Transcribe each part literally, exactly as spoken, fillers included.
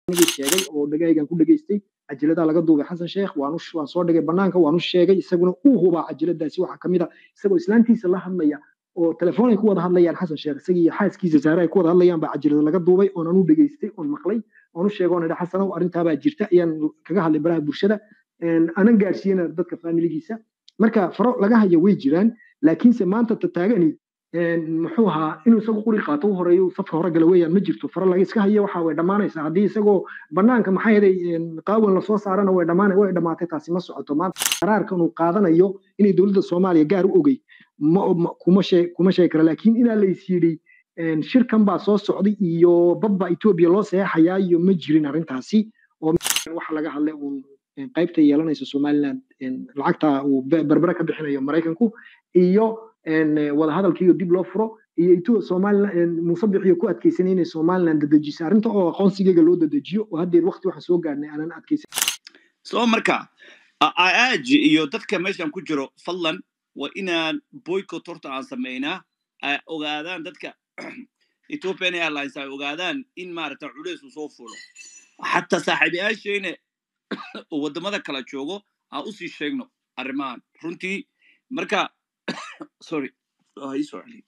sheegay oo dhagaygan ku dhageystay cajalada laga duubay xasan sheekh waan u waan soo dhigay banaanka waan u sheegay isaguna uu hubaa cajaladaasi waxa kamid ah isagoo islaantiisa la hadlaya oo telefoon ay ku wada hadlayaan xasan sheekh isagii iyo xaaskiisa Zaara ay ku wada hadlayaan baa cajalada laga duubay oo aan u dhageystay oo maqlay oo u sheegay oo nidha xasan oo arinta baa jirta ayaan kaga hadlay baraha bulshada een anan gaarsiina dadka familigiisa marka faro laga hayo way jiraan laakiinse maanta tataagani muxuu ahaa inuu isagu quri qaato u horeeyo safka hore gala weeyaan ma jirto faro laga iska hayo waxa way dhamaanaysaa hadii isagoo banaanka maxay yaday qaawan la soo saarana way dhamaanay way dhamaatay taasi ma socoto maanta qaraarka uu qaadanayo inay dawladda Soomaaliya gaar u ogay kuma shay kuma shay kara laakiin ina la isiyay shirkan baa soo socday iyo badba Ethiopia loo saxayaa iyo ma jirin arintaasi oo waxa laga hadlay uu qaybta yeelanaysa Soomaaliland lacagta uu barbara ka bixinayo Mareykanku iyo ان wada hadalkiiyo dib loo furo iyo ito Soomaaliland musabixiyo ku adkeysanayna Soomaaliland dadejiso arinta oo aqoonsigeega loo dadejiyo oo hadii waqti waxa soo gaarnay aanan adkeysan soo marka aaji iyo dadka meeshan ku jiro fadlan waa inaan boycott horta aan sameynaa ogaadaan dadka Ethiopian Airlines ay ogaadaan in maarta culeys soo fulo hatta saaxiibayaasheena wadamada kala joogo aan u sii sheegno arrimahan runtii marka sorry oh i sorry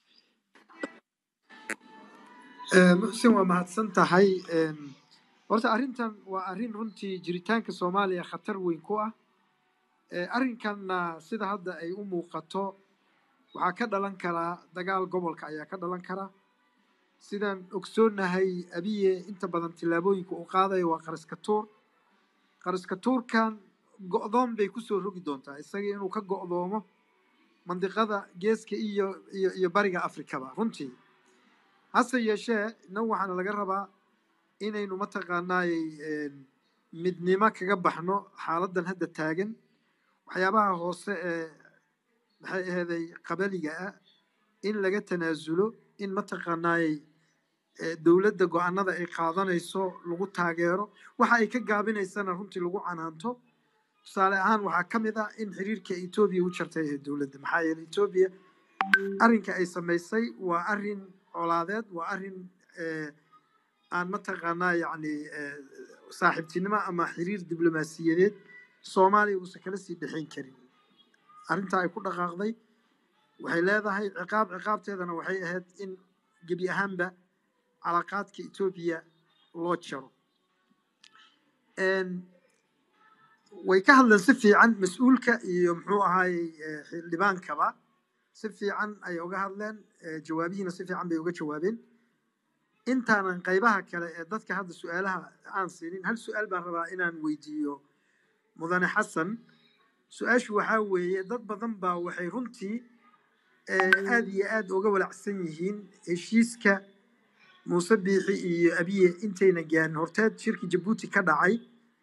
ee muxsin waa mahadsan tahay een horta arintan waa arin runtii jiritaanka Soomaaliya khatar weyn ku ah ee arinkanna sida hadda ay u muuqato waxa ka dhalan kara dagaal gobolka ayaa ka dhalan kara sidan ogsoonahay abiye inta badan tilaabooyinka uu qaaday waa qaraska tuur qaraska tuurkan go'doon bay ku soo rogi doontaa isaga inuu ka go'doomo منطقة جيسك إيو إيو إيو بارجة أفريقيا رنتي هسه يشاء نوعنا لجربا إن إنه متقنا مدني ما كجبحنا حالة هذا التاجن وحيابها غص هذا قبلي جاء إن لقيت تنازله إن متقنا دولة دجو عنا ذا إقاضنا يسوع لغو تاجره وحي كجابين السنة رنتي لغو عنانته صالحان وحكم إذا إن حريرك إثيوبيا وشرتيه الدولة محايا إثيوبيا أرنك أي سميسي وأرن أولادات وأرن آه أن متقنا يعني آه صاحب تنما أما حرير دبلوماسية صومالي وسكلسي بحين كريم أرنتا يكون غاضي وحيلا هذا هي عقاب عقاب تيذنا وحي هاد إن جبي أهم به علاقات كإثيوبيا لوتشرو إن ويكهل سفي عن مسؤولك يمحو هاي اللبان كبا سفي عن أي وجهلن جوابين سفي عن بيوجه جوابين أنت أنا قيبها كلا ضدك هذا سؤالها عن سنين هل سؤال برا إن ويديو مذن حسن سؤال شو حاوي ضد بضنبا وحيرنتي هذه آد وجول عسنيهين إشيسك مصبيحي أبي أنتي نجان هرتاد شركة جيبوتي كدعي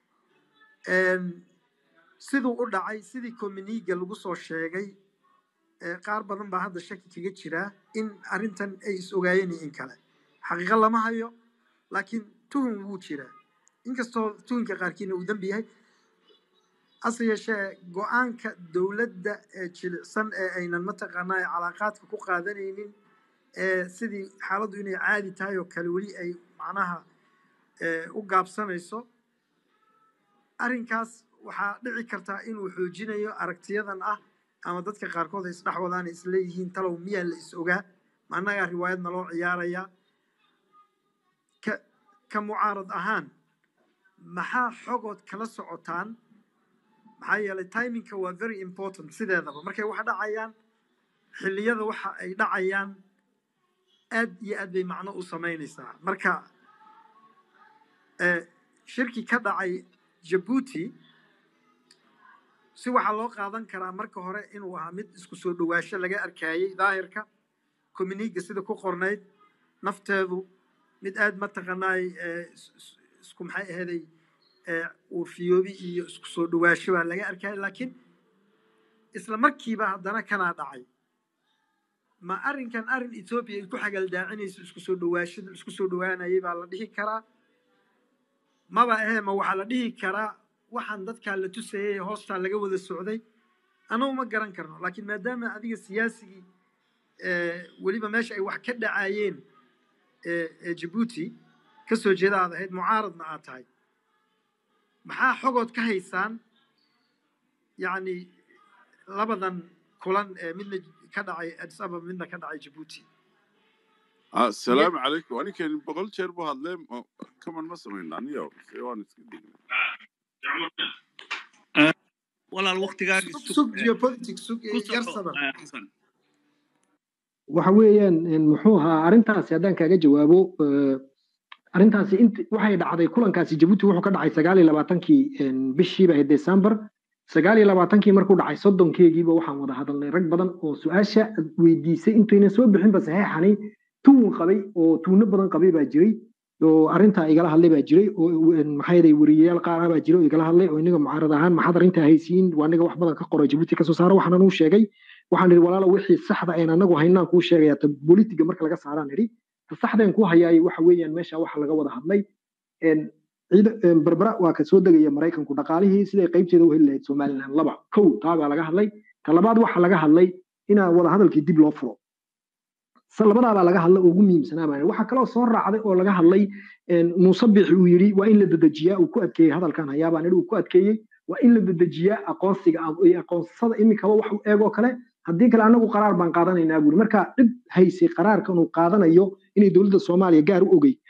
sidoo u dhacay sidii communique lagu soo sheegay ee qaar badan baa hadda shaki kaga jira in arintan ay is ogaayeen in kale xaqiiqo lama hayo laakiin tuhun wuu jira inkastoo tuhunka qaarkiina uu dambi yahay asiyashe go'aanka dawladda ee jilicsan ee aynan mataqaanaa calaaqaadka ku qaadanaynin ee sidii xaaladdu inay caadi tahay oo kale wali ay macnaha ee u gaabsanayso arrinkaas waxaa dhici karta inuu xoojinayo aragtiyadan ah ama dadka qaarkood ay isdhax wadaan isla yihiin talow miyaa la is ogaa maanaga riwaayadna loo ciyaaraya ka ka mucaarad ahaan maxaa xogood kala socotaan maxaa yeelay timingka waa very important sideedaba markay wax dhacayaan xilliyada waxa ay dhacayaan aad iyo aad bay macno u samaynaysaa marka ee shirki ka dhacay Djibouti si waxa loo qaadan karaa marka hore inuu ahaa mid isku soo dhawaasho laga arkayay daahirka communique sida ku qornayd nafteedu mid aad ma taqaanay isku maxay ahaday uu fiyoobi iyo isku soo dhawaasho baa laga arkayay laakiin isla markiiba haddana kana dhacay ma arrinkan arrin Ethiopia ay ku xagal daacinayso isku soo dhawaasho isku soo dhawaanayay baa la dhihi karaa ما بقى ما وحلا ديه كرا waxaan dadka la tusayay hoosta laga wada socday anoo ma garan karno laakiin maadaama adiga siyaasigi ee waliba meesha ay wax ka dhacayeen ee Djibouti ka soo jeeda aad ahayd mucaaradna aad tahay maxaa xogood ka haysaan yacni labadan kulan ee midna ka dhacay addis ababa midna ka dhacay jabuuti السلام عليكم وانا كان بقول شير بو هادلين كمان ما سمعنا عنيو سيوان اسكدين ولا الوقت قاعد سوق geopolitics سوق يرسبا حسن waxa weeyaan muxuu ahaa arrintaasi haddaan kaaga jawaabo arrintaasi inta waxay dhacday kulankaasi Djibouti wuxuu ka dhacay sagaal iyo labaatankii bishiiba ee December sagaal iyo labaatankii markuu dhacay soddonkeegiiba waxaan wada hadalnay rag badan oo su'aasha weydiisay intayna soo bixin ba saxiixani tuun qabay oo tuuno badan qabay baa jiray oo arrinta igala hadlay baa jiray oo maxay yahay wariyaal qaar ah baa jiray oo igala hadlay oo inaga mucaarad ahaan maxaad arrinta haysiin waa aniga wax badan ka qoray Djibouti ka soo saaro waxaan uu sheegay waxaan iri walaalo wixii saxda ah anagu haynaan ku sheegaya ta politiga marka laga saaraan iri saxda aan ku hayay waxa weeyaan meesha waxa laga wada hadlay een ciida barbara waa ka soo dagaya Mareykanku dhaqaalihii sida qaybteeda u heli lahayd Soomaaliland laba kow taaba laga hadlay ta labaad waxa laga hadlay ina wada hadalkii dib loo furo salabada baa laga hadlay ugu muhiimsanaa baa waxa kale oo soo raacday oo laga hadlay een Musabbix uu yiri waa in la dadajiyaa uu ku adkeeyay hadalkan hayaabaan uu ku adkeeyay waa in la dadajiyaa aqoonsiga ay aqoonsada imika wax uu eego kale haddii kale anagu qaraar baan qaadanaynaa buuri marka dib haysay qaraarkan uu qaadanayo inay dawladda Soomaaliya gaar u ogay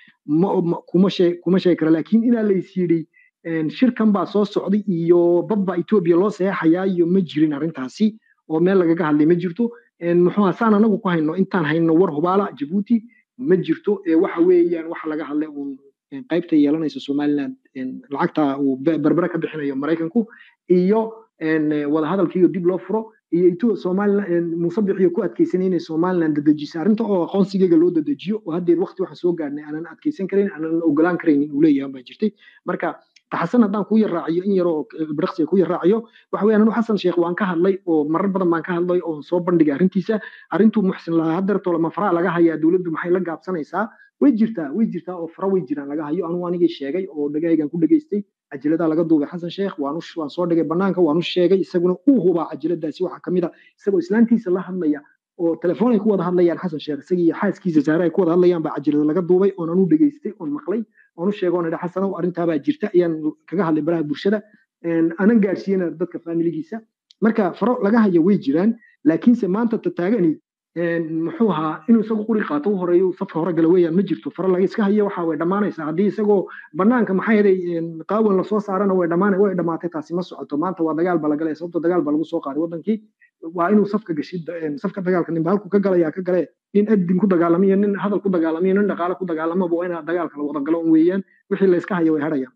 kuma shay kuma shay kara laakiin ina la isiyay een shirkan baa soo socday iyo badba Ethiopia loo saxayaa iyo ma jirin arrintaasi oo meel laga hadlay ma jirto een muxuu ahaan anagu ku hayno intaan hayno war hubaala Djibouti ma jirto ee waxa weeyaan waxa laga hadlay uu qaybta yeelanaysa Soomaaliland een lacagta uu barbara ka bixinayo Mareykanku iyo een wada hadalkii dib loo furo iyo intuu Soomaaliland Musabbix iyo ku adkeysanay inay Soomaaliland dadajiso arrinta oo aqoonsiga loo dadajiyo oo hadda waqti waxa soo gaarnay aanan adkeysan karin aanan ogolaan karin uu leeyahay baa jirtay marka taxasan haddaan ku yaraaciyo in yaro birqsi ku yaraaciyo waxa weeyaan anu Xasan Sheekh waan ka hadlay oo marar badan baan ka hadlay oo soo bandhigay arrintiisa arrintu muxsin la hadarto lama fara laga hayaa dawladdu maxay la gaabsanaysaa way jirtaa way jirtaa oo fara way jiraan laga hayo anu aniga sheegay oo dhagaygan ku dhageystay ajalada laga duubay Xasan Sheekh waanu waan soo dhigay banaanka waanu sheegay isaguna uu huba ajaladaasi waxa kamid ah isagoo islaantiisa la hadlaya oo telefoon ay ku wada hadlayaan Xasan Sheekh isagii xaaskiisa Zaara ay ku wada hadlayaan ba ajalada laga duubay oo aanu dhageystay oo maqlay oo sheego in Xasan oo arrinta baa jirta ayaan kaga hadlay baraha bulshada een anan gaarsiina dadka familigiisa marka faro laga hayo way jiraan laakiin se maanta tataagani een muxuu ahaa inuu isagu qori qaato horeeyo safka hore gala weeyaan ma jirto faro laga iska hayo waxa way dhamaanaysaa hadii isagoo banaanka maxay yahay qaawan la soo saarana way dhamaanay way dhamaatay taasi ma socoto maanta waa dagaal baa la galay sababta dagaal baa lagu soo qaaday wadankii waa inuu safka gashid safka dagaalka nin baalku ka galaya ka galay nin adin ku dagaalamiyo nin hadal ku dagaalamiyo nin dhaqaale ku dagaalamo waa in dagaalka la wada galo weeyaan wixii la iska hayo way hadhayaan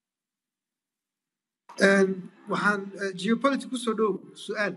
een waxaan geopolitics ku soo dhow su'aal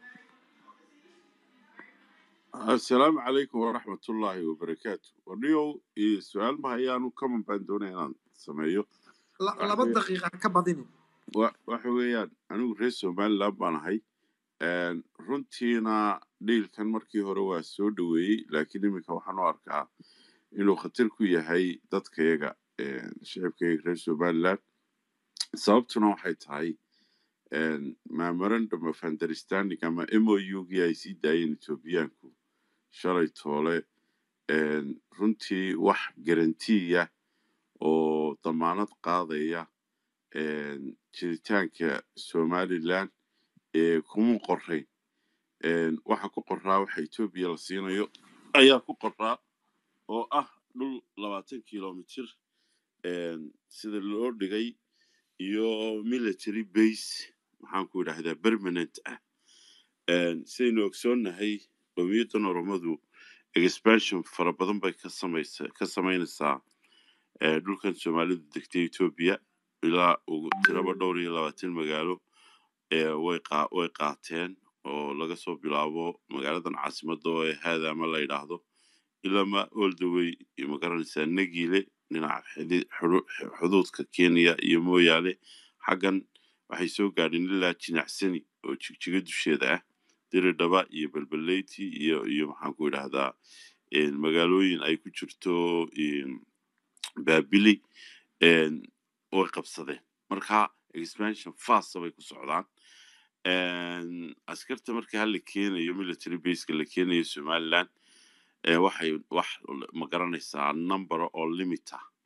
السلام عليكم ورحمة الله وبركاته ونيو سؤال ما هيانو كمان باندوني أنا سمعيو لaba daqiiqa ka badinin waxa weeyaan anigu reer Somaliland baan ahay een runtiina dhiilkan markii hore waa soo dhaweeyay laakiin imika waxaan u arkaa inuu khatar ku yahay dadkayaga een shacabkayga reer Somaliland sababtuna waxay tahay een memorandum of understanding ama M O U ay sii daayeen Etoobiyaanku shalay toole een runtii wax garantiya oo damaanad qaadaya een jiritaanka Somaliland ee kuma qorayn een waxa ku qoraa waxa Ethiopia la siinayo ayaa ku qoraa oo ah dhul labaatan kiiloomitir een sida loo dhigay iyo military base waxaan ku yiraahdaa permanent ah een sidoo ogsoonahay qowmiyadda Oromadu expansion fara badan bay ka sameeysaa ka sameynaysaa ee dhulkan Soomaalidu degtay Ethiopia ilaa ugu tiraba dhowr iyo labaatan magaalo ee way qaa way qaateen oo laga soo bilaabo magaaladan caasimadda oo ay haada ama la yiraahdo ilaa ma all the way ma garanaysaa Nagiile dhinaca xuduudka Kenya iyo Moyale xagan waxay soo gaadheen ilaa Jinacsani oo jigjiga dusheeda ah diridhaba iyo balbaleyti iyo iyo maxaan ku yiraahdaa een magaalooyin ay ku jirto in Baabili een oo qabsadeen marka expansion fast bay ku socdaan een askarta marka hal keenayo military base la keenayo Somaliland ee waxay wax ma garanaysaa number oo limit ah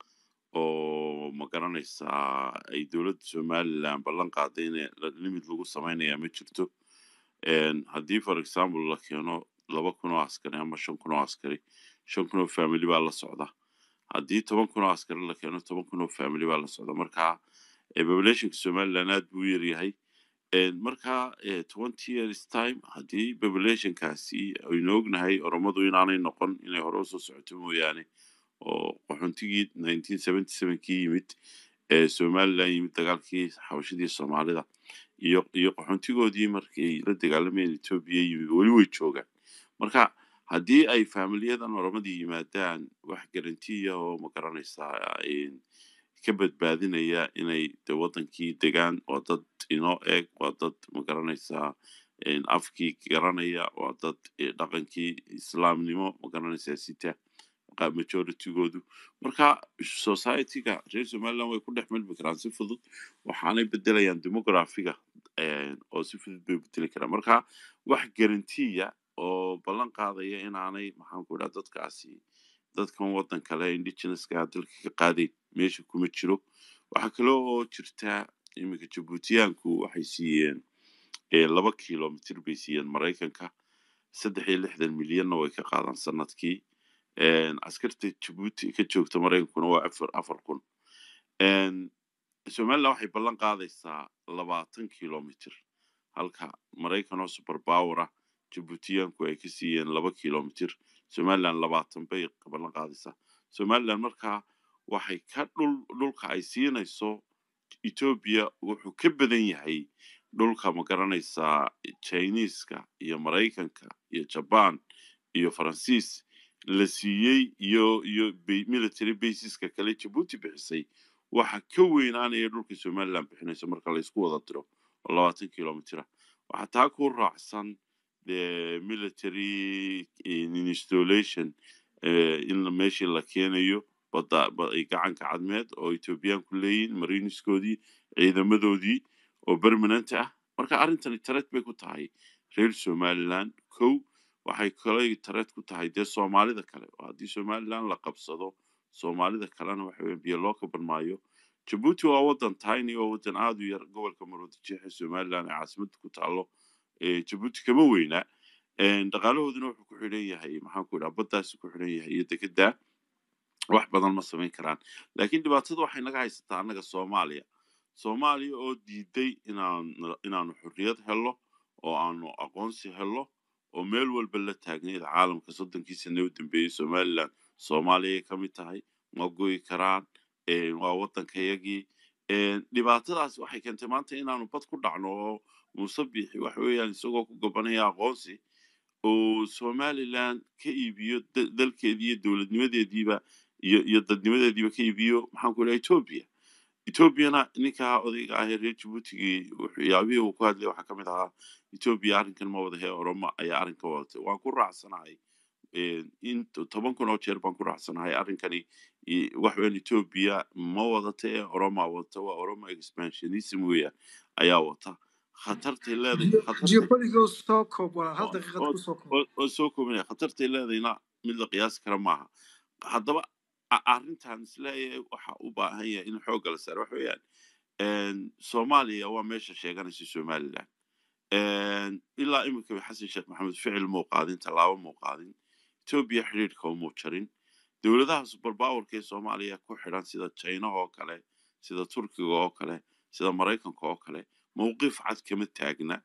oo ma garanaysaa ay dowladda somaliland ballan qaaday in limit lagu samaynayaa ma jirto haddii for example la keeno laba kun oo askari ama shan kun oo askari shan kun oo family baa la socda haddii toban kun oo askari la keeno toban kun oo family baa la socda marka populationka somaliland aad buu yaryahay marka twenty years time haddii populationkaasi aynu ognahay oromadu inaanay noqon inay hore usoo socoto mooyaane oo qaxoontigii nineteen seventy seven kii yimid ee somaliland yimid dagaalkii xabashadii soomaalida iyo iyo qaxoontigoodii markay la dagaalamayeen etoobiya yimid weli way joogaan marka haddii ay familiyadan oromadii yimaadaan wax garantiya oo ma garanaysaa ka badbaadinaya inay de wadankii degaan waa dad inoo eeg waa dad ma garanaysaa afkii garanaya waa dad dhaqankii islaamnimo ma garanaysaa sita majoritygoodu marka societyga reer somaliland way ku dhex milmi karaan si fudud waxaanay bedelayaan demografiga oo si fudud bay bedeli karaan marka wax garantiya oo ballan qaadaya inaanay maxaan ku idhaha dadkaasi dadkan waddan kale indigenouska dalka ka qaaday meesha kuma jiro waxaa kale oo jirtaa iminka jabuutiyaanku waxay siiyeen laba kilomitr bay siiyeen maraykanka saddex iyo lixdan milyanna way ka qaadaan sanadkii askarta jabuuti ka joogta maraykankuna waa afar afar kun somaliland waxay ballan qaadaysaa labaatan kilomitr halka maraykan oo superpower ah jabuutiyaanku ay ka siiyeen laba kilomitr somaliland labaatan bay ballan qaadaysaa somaliland markaa waxay ka dhul dhulka ay siinayso ethiopia wuxuu ka badan yahay dhulka ma garanaysaa chineska iyo maraykanka iyo jaban iyo faransiis la siiyey iyo iyo military baseska kale jabuuti bixisay waxa ka weynaanaya dhulka somaliland bixinayso marka la isku wada diro labaatan kilomitr waxaa taa ku raacsan the military installation in meeshii la keenayo bada ay gacanka cadmeed oo ethiopiaanku leeyihin mariniskoodii ciidamadoodii oo permanent ah marka arrintani tareed bay ku tahay reer somaliland kow waxay kale tareed ku tahay dee soomaalida kale haddii somaliland la qabsado soomaalida kalena waxa weeye biyo loo kaban maayo jabuuti waa waddan tiny oo waddan aad u yar gobolka maroodijeexa somaliland ee caasimada ku taalo jabuuti kama weyna dhaqaalahooduna wuxuu ku xidhan yahay maxaan ku idhaha baddaasi ku xidhan yahay iyo dekedaa wax badan ma samayn karaan laakiin dhibaatada waxay naga haysataa annaga soomaaliya soomaaliya oo diiday inaan inaanu xorriyad helo oo aanu aqoonsi helo oo meel walba la taagnayd caalamka soddonkii sane u dambeeyey somaliland soomaaliyay ka mid tahay ma goyi karaan waa waddankayagii dhibaatadaas waxay keentay maanta inaanu bad ku dhacno oo muuse biixi waxa weeyaan isagoo ku gobanaya aqoonsi oo somaliland ka iibiyo dalkeedii iyo dowladnimadeediiba iyo iyo dadnimadeediiba ka iibiyo maxaan ku idhaha ethiopia ethiopiana ninkaa odayga ah ee reer jabuutigii waxyaabihii uu ku hadlay waxaa ka mid ahaa ethiopia arrinkan ma wada hee oromo ayaa arrinka wadatay waan ku raacsanahay in toban kun oo jeer baan ku raacsanahay arrinkani wax weyn ethiopia ma wadata ee oroma wadata waa oromo expansionism weeyaan ayaa wata khatartay leedahay soo koobinaya khatartay leedayna mid la qiyaasi kara maaha haddaba arrintan isleeyahay waxa u baahan yahay in xoogga la saaro waxa weeyaan soomaaliya waa meesha sheeganaysa somaliland ilaa iminka xasan sheekh maxamed ficil muu qaadin tallaabo muu qaadin ethiopia xidhiidhka umuu jarin dowladaha superpowerka ee soomaaliya ku xidhan sida china oo kale sida turkiga oo kale sida maraykanka oo kale mowqif cad kama taagna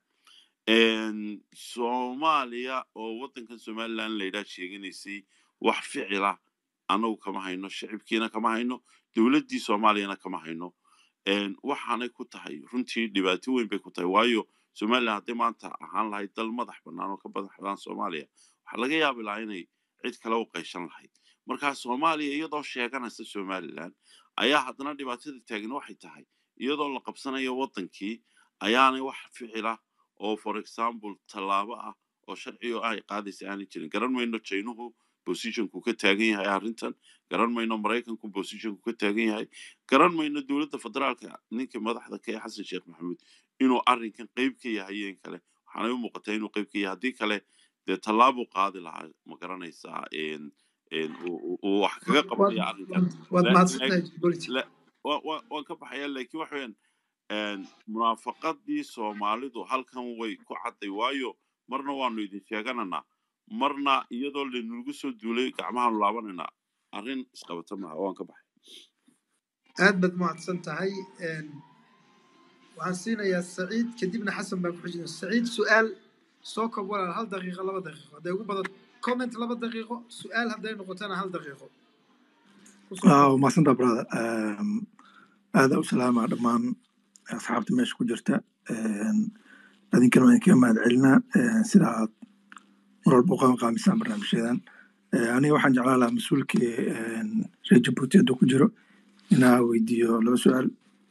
soomaaliya oo waddankan somaliland layidhaha sheeganaysay wax ficila annagu kama hayno shicibkiina kama hayno dowladdii soomaaliyana kama hayno waxaanay ku tahay runtii dhibaato weyn bay ku tahay waayo somaliland hadday maanta ahaan lahayd dal madax bannaan oo ka madaxbannaan soomaaliya waxaa laga yaabi lahaa inay cid kale u qayshan lahayd markaa soomaaliya iyadoo sheeganaysa somaliland ayaa haddana dhibaatada taagan waxay tahay iyadoo la qabsanayo waddankii ayaanay wax ficila oo for example tallaabo ah oo sharci oo ay qaadaysa aanay jirin garan mayno jaynuhu positionku ka taagan yahay arrintan garan mayno maraykanku positionku ka taagan yahay garan mayno dowladda federaalka ninka madaxda ka ee xasan sheekh maxamuud inuu arrinkan qayb ka yahay in kale waxaanay u muuqataa inuu qayb ka yahay haddii kale dee tallaabuu qaadi lahaa ma garanaysaa uu wax kaga qabanaya arrinkan waad mahadsantahay Jabuuti la waan ka baxaya laakiin waxa weeyaan munaafaqadii Soomaalidu halkan way ku caday waayo marna waanu idin sheeganana marna iyadoo leenugu soo duulay gacmaha laabanayna arrin isqabata ma waan ka baxay aad bad mahadsantahay waxaan siinayaa Saciid kadibna Xasan baan ku xijinaa Saciid su'aal soo koob walaal hal daqiiqo laba daqiiqo haday ugu badan comment laba daqiiqo su'aal haday noqotana hal daqiiqo ah ma santa brother هذا وسلام على ضمان أصحاب تمشي كجرتا هذين كانوا يعني كمان علنا سلاح مر البقاء مقام سام برنامج هذا يعني واحد جعلها مسؤول كي شيء جبوتي دو كجرو هنا ويديو لو سؤال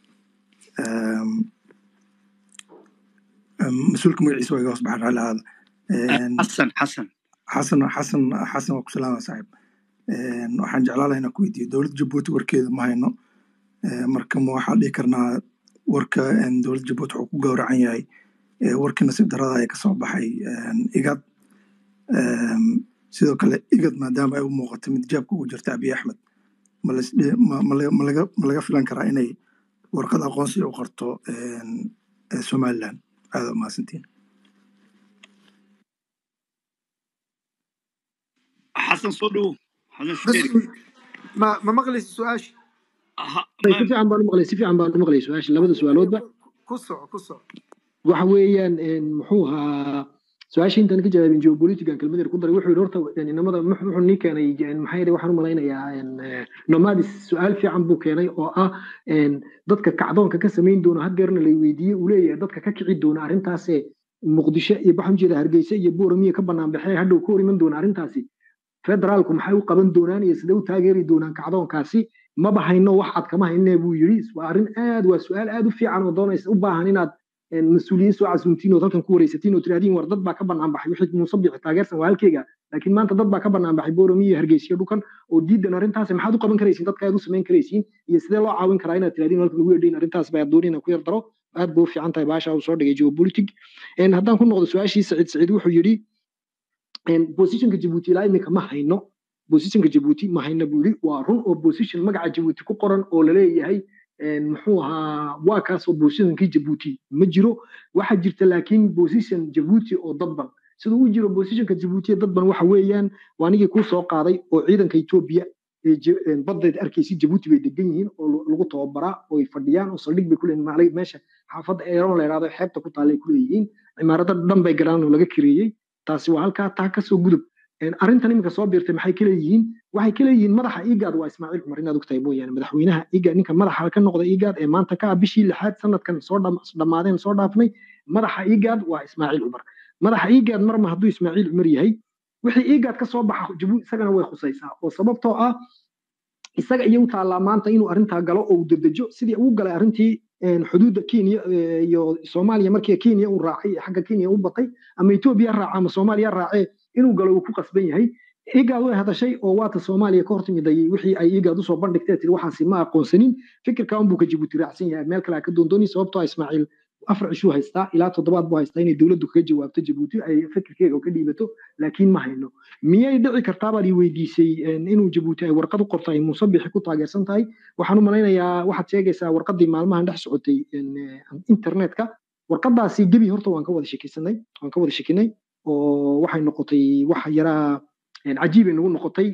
مسؤول كم يعيش ويقص بحر على هذا حسن حسن حسن حسن حسن وسلام صاحب واحد جعلها هنا كويديو دولة جبوتي وركيد ما هينو marka ma waxa dhigi karnaa warka in dawladda Djibouti uu ku gowracan yahay warka nasiib darada ay ka soo baxay igad sidoo kale igad maadaama ay u muuqato mid jaabka ugu jirta Abiy Ahmed ma laga filan karaa inay warqad aqoonsi u qorto Somaliland aad ma santiin حسن صدو حسن ما ما مقلس السؤال si fiican baan u maqlay si fiican baan u maqlay su'aasha labada su'aaloodba ku soo ku soo waxa weeyaan muxuu ahaa su'aasha intan ka jawaabin geopolitical kelmadda ku daray wuxuu yiri horta inamada muxuu nii keenay maxay yahay waxaan u malaynayaa nomadis su'aal fiican buu keenay oo ah dadka kacdoonka ka sameyn doona hadeerna la weydiiyay uu leeyahay dadka ka kici doona arrintaas muqdisho iyo baxan jeeda hargeysa iyo booramiye ka banaan baxay hadhow ku horiman doona arrintaasi federaalku maxay u qaban doonaan iyo sidee u taageeri doonaan kacdoonkaasi ma bahayno wax cad kama haynaa buu yiri waa arrin aad waa su'aal aad u fiican oo doonaysa u baahan inaad mas'uuliyiin soo casuuntiin oo dalkan ku wareysatiin oo tiraadiin war dad baa ka banaan baxay wixii muusabix taageersan waa halkeega laakiin maanta dad baa ka banaan baxay booramiye hargeysa dhukan oo diidan arrintaas maxaad u qaban karaysiin dadka aad u sameyn karaysiin iyo sidee loo caawin karaa inaad tiraadiin halka lagu yeedhin arrintaas baa doonina ku yar daro aad buu fiican tahay baasha uu soo dhigay geopolitics een haddaan ku noqdo su'aashii Saciid Saciid wuxuu yiri een positionka Djibouti ilaa imika ma hayno positionka Djibouti ma hayna buu yiri waa run oo position magaca Djibouti ku qoran oo la leeyahay een muxuu ahaa waa kaas oo positionka Djibouti ma jiro waxa jirta laakiin position Djibouti oo dadban sidoo uu jiro positionka Djibouti dadban waxa weeyaan waanigi ku soo qaaday oo ciidanka Ethiopia ee badda arkaysi Djibouti bay degan yihiin oo lagu tababaraa oo ay fadhiyaan oo saldhig bay ku leeyihiin meesha xaafadda Eron la yiraahdo xeebta ku taalay ku leeyihiin cimaarada dhan bay galaan oo laga kireeyay taasi waa halka taa ka soo gudub arrintan imika soo biirtay maxay kale yihiin waxay kale yihiin madaxa igad waa Ismaaciil Cumar inaad ogtahay mooyaan madaxweynaha igad ninka madaxa ka noqday igad ee maanta ka bishii lixaad sanadkan soo dhamaadeen soo dhaafnay madaxa igad waa Ismaaciil Cumar madaxa igad marma hadduu Ismaaciil Cumar yahay wixii igad ka soo baxa Djibouti isagana way khusaysaa oo sababtoo ah isaga iyo taala maanta inuu arrinta galo oo dedejo sidii uu galay arrintii xuduudda Kenya iyo Soomaaliya markii Kenya uu raacay xagga Kenya uu batay ama Ethiopia raaca ama Soomaaliya raacay inuu galo uu ku qasban yahay igad way hadashay oo waata Soomaaliya ka hortimiday wixii ay igad u soo bandhigtay tir waxaasi ma aqoonsanin fikirka uu ka Djibouti raacsan yahay meel kale ka doondooni sababtoo ah Ismaaciil afar cisho haysta ilaa toddobaad buu haysta inay dawladdu kaga jawaabto Djibouti ay fikirkeega ka dhiibato laakiin ma hayno miyay dhici kartaa baad weydiisay inuu Djibouti ay warqad u qortay musabix ku taageersan tahay waxaan u malaynayaa waxaad sheegaysaa warqadii maalmahan dhex socotay internetka warqadaasi gebi horta waan ka wada sheekaysanay waan ka wada sheekinay oo waxay noqotay wax yaraa cajiib ay nagu noqotay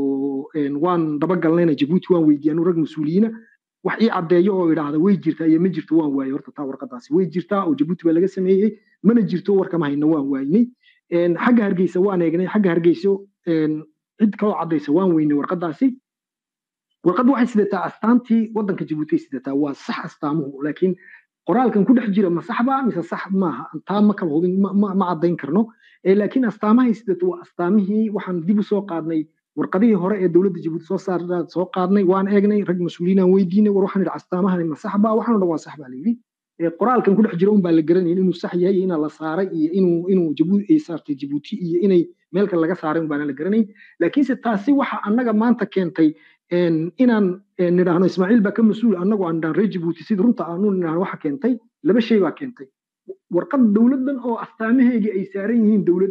oo waan daba galnayna Djibouti waan weydiiyay rag mas'uuliyiina wax ii cadeeyo oo yiraahdo way jirtaa iyo ma jirto waan waayay horta taa warqadaasi way jirtaa oo Djibouti baa laga sameeyay mana jirto warka ma hayno waan waaynay een xagga Hargeysa waan eegnay xagga Hargeysa een cid kale oo cadeysa waan weynay warqadaasi warqad waxay sidataa astaantii wadanka Djibouti sidataa waa sax astaamuhu laakiin qoraalkan ku dhex jira ma saxba mise sax maaha taa ma kala hubin ma cadeyn karno ee laakiin astaamaha sidatu waa astaamihii waxaan dib u soo qaadnay warqadihii hore ee dawladda Djibouti soo saartay soo qaadnay waan eegnay rag mas'uuliyiin aan weydiinay war waxaan astaamahan ma saxba waxaan dhan waa saxba leeyahay ee qoraalkan ku dhex jira un baa la garanayay inuu sax yahay in la saaray iyo inuu inuu Djibouti ay saartay Djibouti iyo inay meel kale laga saaray un baa la garanayay laakiin se taasi waxa annaga maanta keentay een inaan nidhaahno Ismaaciil baa ka mas'uul annagu aan dhan Djibouti sida runta aanu nidhaahno waxa keentay laba shay baa keentay warqad dawladdan oo astaamaheegi ay saaran yihiin dawlad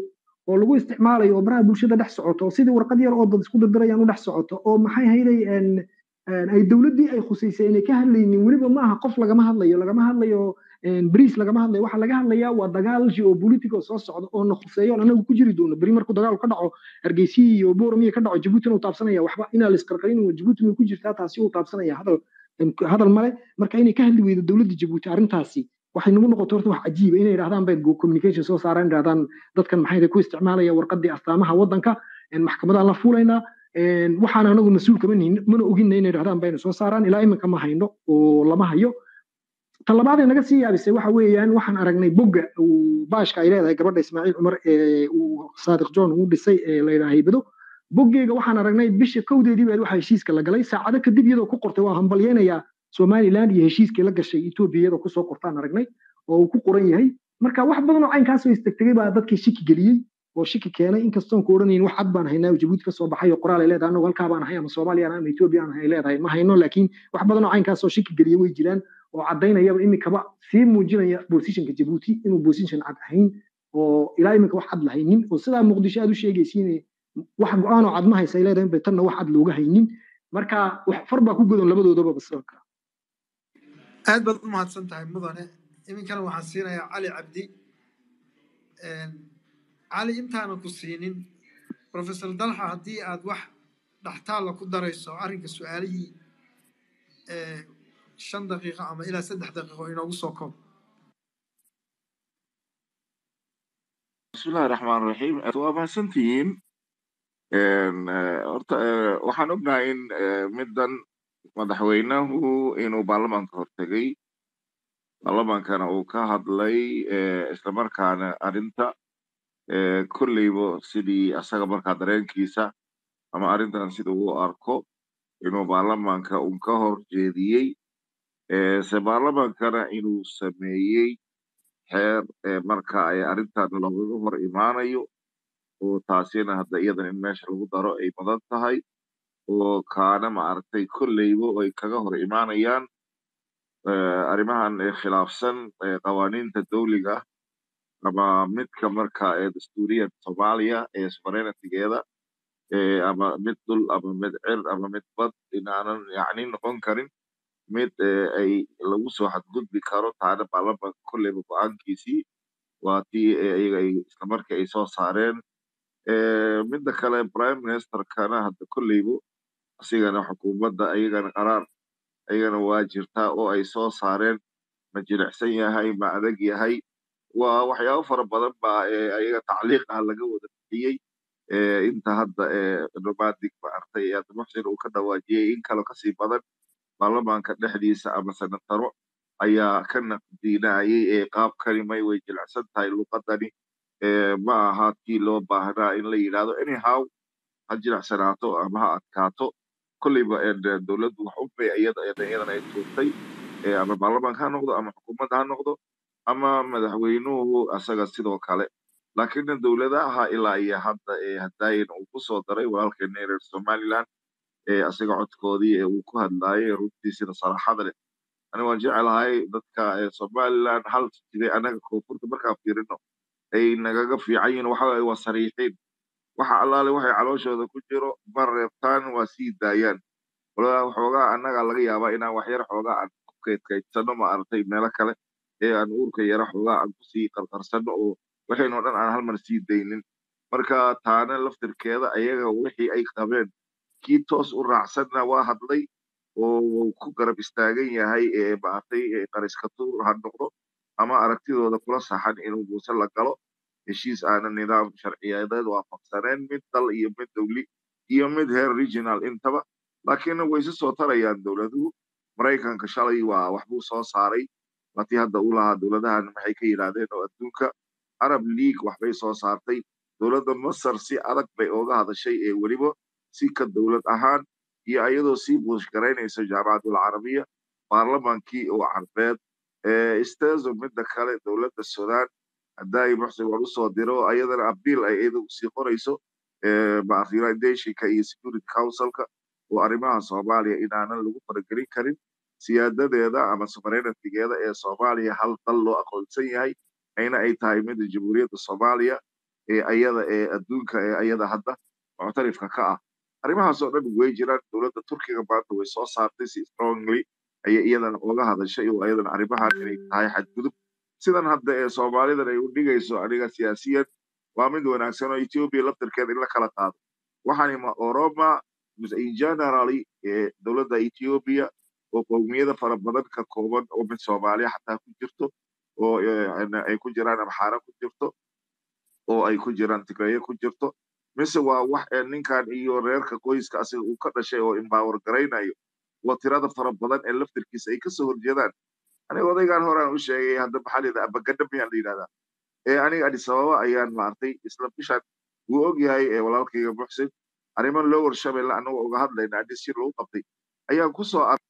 oo lagu isticmaalayo oo baraha bulshada dhex socoto oo sidii warqad yar oo dad isku dirdirayaan u dhex socoto oo maxay hayday ay dowladdii ay khusaysay inay ka hadlaynin weliba ma aha qof lagama hadlayo lagama hadlayo bariis lagama hadlayo waxaa laga hadlayaa waa dagaal geopolitical oo soo socda oo na khuseeyo oo anagu ku jiri doono beri markuu dagaal ka dhaco hargeysa iyo booramiya ka dhaco jabuutina uu taabsanaya waxba inaa la isqarqarin jabuuti way ku jirtaa taasi uu taabsanaya hadal hadal male marka inay ka hadli weydo dowladda jabuuti arrintaasi waxay nagu noqoto horta wax cajiiba inay yidhahdaan bay communication soo saaraan yidhahdaan dadkan maxay ku isticmaalaya warqadii astaamaha waddanka maxkamadaan la fuulaynaa waxaan anagu mas-uul kama nihin mana ogina inay yidhahdaan bayna soo saaraan ilaa iminka ma hayno oo lama hayo tan labaad ee naga sii yaabisay waxa weeyaan waxaan aragnay bogga uu baashka ay leedahay gabadha ismaaciil cumar ee uu saadiq john uu dhisay ee la yidhaha haybado boggeega waxaan aragnay bisha kowdeedii baa waxaa heshiiska la galay saacado kadib iyadoo ku qortay waa hambalyeynayaa somaliland iyo heshiiskii la gashay etoobiya iyadoo kusoo qortaan aragnay oo uu ku qoran yahay marka wax badan oo caynkaasoo istagtegay baa dadkii shiki geliyey oo shiki keenay inkastoon ku odhanayn wax cad baan haynaa jabuuti kasoo baxay oo qoraal ay leedahay annagu halkaa baan ahay ama soomaaliya ama etoobiya aan ahay leedahay ma hayno laakiin wax badan oo caynkaasoo shiki geliyey way jiraan oo caddaynayaba iminkaba sii muujinaya positionka jabuuti inuu position cad ahayn oo ilaa iminka wax cad lahaynin oo sidaa muqdisho aad u sheegaysiin wax go-aan oo cad ma haysa ay leedahay in bay tanna wax cad looga haynin marka wax far baa ku godan labadoodaba basalka aad baad u mahadsan tahay mudane iminkana waxaan siinayaa cali cabdi cali intaanan ku siinin professor dalxa haddii aad wax dhaxtaalla ku darayso arrinka su-aalihii shan daqiiqo ama ilaa saddex daqiiqo inoogu soo koob bismillahi raxmaan raxiim waa mahadsantihiin horta waxaan ognahay in middan madaxweynuhu inuu baarlamaanka hortegay baarlamaankana uu ka hadlay islamarkaana arrinta kolleyba sidii asaga markaa dareenkiisa ama arrintan sida uu arko inuu baarlamaanka un ka hor jeediyey se baarlamaankana inuu sameeyey xeer marka ay arrintan loogaga hor imaanayo oo taasina hadda iyadan in meesha lagu daro ay mudan tahay oo kaana maaragtay kolleyba ay kaga hor imaanayaan arrimahan khilaafsan qawaaniinta dawliga ama midka marka ee dastuuriyan soomaaliya ee sovereigntigeeda ama mid dhul ama mid cir ama mid bad inaanan yacni noqon karin mid ay lagu soo xadgudbi karo taana baarlamaanka kolleyba go-aankiisii waa tii iyaga ay islamarkii ay soo saareen midda kale prime ministerkana hadda kolleyba asigana xukuumadda ayagana qaraar ayagana waa jirtaa oo ay soo saareen ma jilicsan yahay ma adag yahay waa waxyaabo fara badan baa ayaga tacliiq ah laga wada bixiyey inta hadda nomadic maartay hadda muxsin uu ka dhawaajiyey in kale kasii badan baarlamaanka dhexdiisa ama senataro ayaa ka naqdiinayay ee qaabkani may way jilicsan tahay luqadani ma aha tii loo baahnaa in la yidhaahdo anyhow ha jilicsanaato ama ha adkaato kolleyba dowladdu wax unbay iyadana ay tuurtay ama baarlamaanka ha noqdo ama xukuumadda ha noqdo ama madaxweynuhu asaga sidoo kale laakiin dowladaha ilaa iyo hadda hadaayin uu ku soo daray walaalkeena reer somaliland asaga codkoodii ee uu ku hadlaayay runtii sida saraxada leh ani waan jecelahay dadka somaliland hal jiray anaga koonfurta markaan fiirino ay nagaga fiican yihiin waxa waa sariixiin waxa allaale waxay calooshooda ku jiro ma reebtaan waa sii daayaan walaa waxoogaa annaga laga yaabaa inaan waxyar xoogaa aan ku kaydkaydsano ma aragtay meelo kale ee aan uurka yara xoogaa aan kusii qarqarsano oo waxaynoo dhan aan hal mar sii daynin marka taana laftirkeeda ayaga wixii ay qabeen kii toos u raacsanna waa hadlay oo ku garab istaagan yahay ee maartay qariskatuur ha noqdo ama aragtidooda kula saxan inuu muuse la galo heshiis aanan nidaam sharciyeedeed waafaqsaneen mid dal iyo mid dowli iyo mid heer regional intaba laakiin way isu soo tarayaan dowladuhu maraykanka shalay waa waxbuu soo saaray latii hadda u lahaa dowladahan maxay ka yidhaahdeen oo adduunka arab league waxbay soo saartay dowladda masar si adag bay ooga hadashay ee weliba si ka dowlad ahaan iyo iyadoo sii buushgaraynaysa jaamacadul carabiya baarlamaankii oo carbeed istezo midda kale dowladda sudan haddaay muxsin waan usoo diro ayadana abiil ay iyada usii qorayso united iyo security councilka oo arrimaha soomaaliya inaanan lagu faragelin karin siyaadadeeda ama sovereigntigeeda ee soomaaliya hal dal loo aqoonsan yahay ayna ay tahay midda jamhuuriyadda soomaaliya ee ayada ee adduunka ee ayada hadda muctarifka ka ah arrimahaas oo dhan way jiraan dowladda turkiga maanta way soo saartay si strongly ayay iyadana uga hadashay oo ayadana arrimahan inay tahay xadgudub sidan hadda ee soomaalidan ay u dhigayso aniga siyaasiyan waa mid wanaagsan oo Ethiopia laftirkeeda in la kala qaado waxaan ima Oroma in generally ee dowladda Ethiopia oo qowmiyada fara badan ka kooban oo mid Soomaaliya xataa ku jirto oo ay ku jiraan Amxaara ku jirto oo ay ku jiraan Tigray ku jirto mise waa wax ninkan iyo reerka qoyska asiga uu ka dhashay oo empower garaynayo waa tirada fara badan ee laftirkiisa ay ka soo horjeedaan aniga odaygan hore aan u sheegay hadda maxalida abagadab yaan leeyahay ee aniga Addis Ababa ayaan maartay isla bishan uu og yahay ee walaalkayga Muxsin arrimo loo warshabay la anagu uga hadlayna Addis Ababa loo qabtay ayaan ku soo